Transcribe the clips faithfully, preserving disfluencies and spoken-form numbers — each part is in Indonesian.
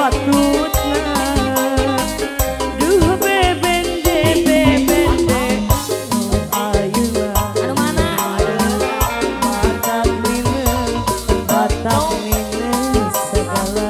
patutna. Duh bebende bebende ayeuna Anu mana? batak mine batak mine segala.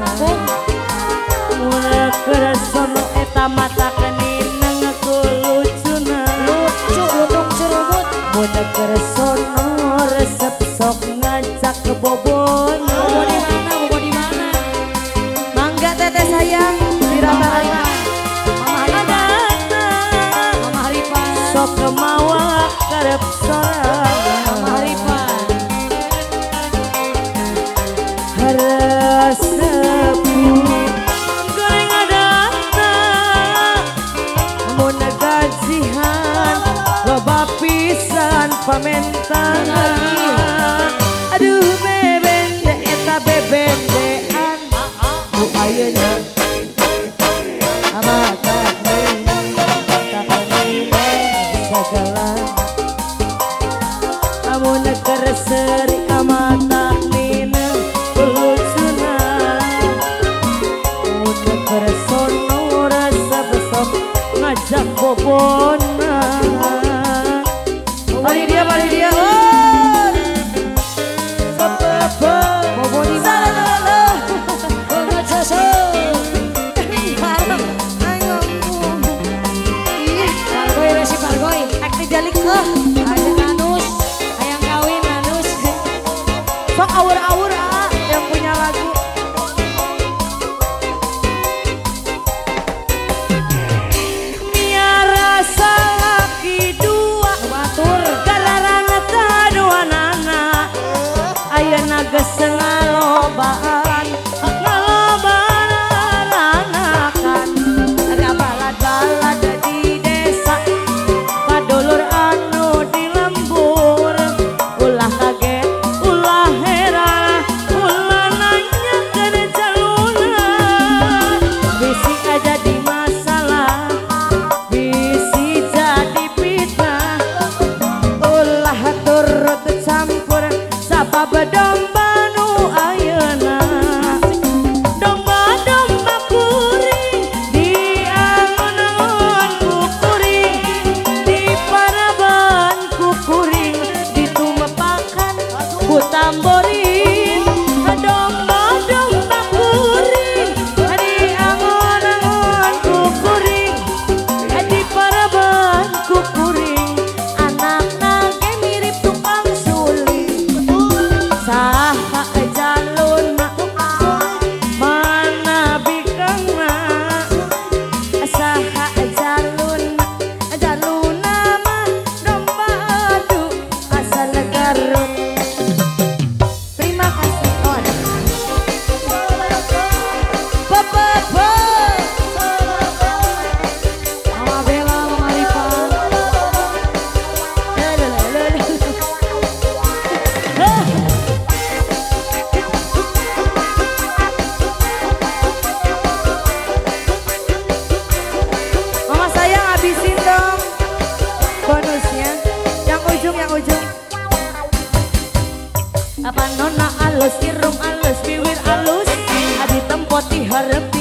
Mula keresono eta mata kenina ngakulucuna. Lucu lutung curubut. Mula keresono resep sok ngajak ke bobon. Bobo di mana? Bobo di mana? Mangga teteh sayang dirata-rata. Mama Haripa. Mama Haripa. Sok kemawa karep sorang. Mama Haripa. Haresepu goreng adana. Mun gajihan loba pisan pamentan. Aduh bebende eta bebendean. Bu ayeuna amatak mine batak mine segala. Amun kereseri amatak mine lucuna. Amun keresono rasa besok ngajak bobona. Bali dia bali dia oh. Sepepe Bobo di mana? Banget sese. Pargoy resi pargoy. Ek dijalik eh. Ajeng anus. Hayang kawin anus. Sok awur-awur ah yang punya lagu. Nia rasa laki dua Batur. galarana kaduanana. Ayeuna geus ngalobaan ngalobaan anakan. Ada balad-balad di desa kadulur anu di lembur. Ulah kaget ulah heran ulah nanyakeun jaluna. Bisi aja di masalah bisi jadi fitnah. Ulah turut campur sabab domba nu ayeuna. Domba-domba kuring diangon-angon ku kuring, diparaban ku kuring, ditumepakan ku tamboring. Domba-domba kuring diangon-angon ku kuring, diparaban ku kuring. Anakna ge mirip tukang suling. Saha jaluna mana bikangna. Saha jaluna jaluna mah domba adu asal Garut. Terima kasih. Oh, ada. Bebe. Mama Bella, Mama Haripa. Mama sayang habisin dong bonusnya. Yang ujung, yang ujung. Apa nona alus, irung alus, bibir alus, adi tempoti harap